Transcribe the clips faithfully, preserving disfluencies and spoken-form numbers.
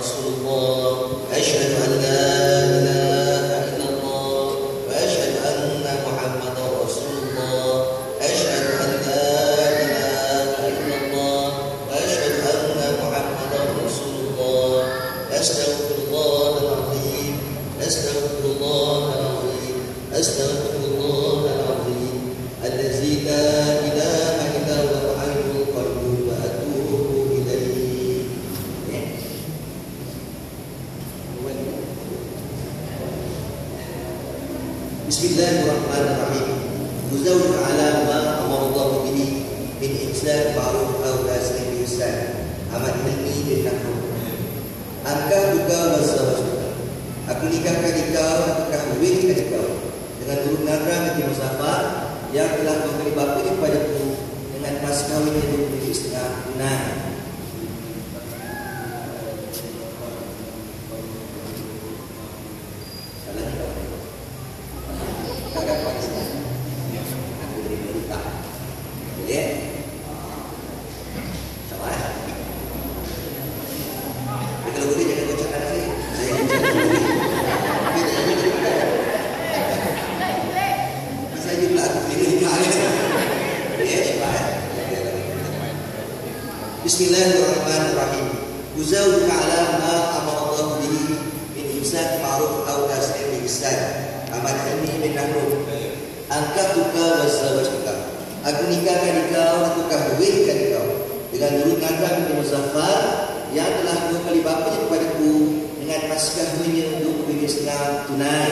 Rasulullah. Asyhadu an la ilaha illallah wa asyhadu anna Muhammadar Rasulullah. Asyhadu an la ilaha illallah wa asyhadu anna Muhammadar Rasulullah. Astaghfirullahal azim. Astaghfirullahal azim. Astaghfirullahal azim. Allazi la ilaha illa huwal hayyul qayyum wa atubu ilaihi. Bismillahirrahmanirrahim. Muzawwir ala ma amarallahu bihi min ihsan ma'ruf aw tasrih bi ihsan. Amat ilmi dan nahwu. Angka juga wasawasuka. Aku nikahkan kau, aku kahwinkan kau dengan turut nadra di musafar yang telah memberi bapa kepadaku dengan mas kawin yang diberi setengah tunai. Salah kau. Agak kuat sekali. Aku beri berita. Ya. Sama ya. Kalau boleh jangan kocokkan saya. Saya kocokkan. Saya juga aku pilih kalian. Ya, coba. Bismillahirrahmanirrahim. Uzawwika ala ma amarallahu bihi min imsak ma'ruf aw tasrih bi ihsan. Amal ilmi min nahwu. Angkatuka wa zawajtuka. Aku nikahkan kau, aku kahwinkan kau dengan nurut nadra bin Muzaffar yang telah dua kali bapanya kepadaku dengan mas kahwinnya untuk beri setengah tunai.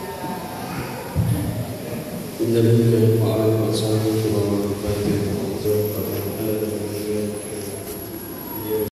Innalillahi wa inna ilaihi raji'un.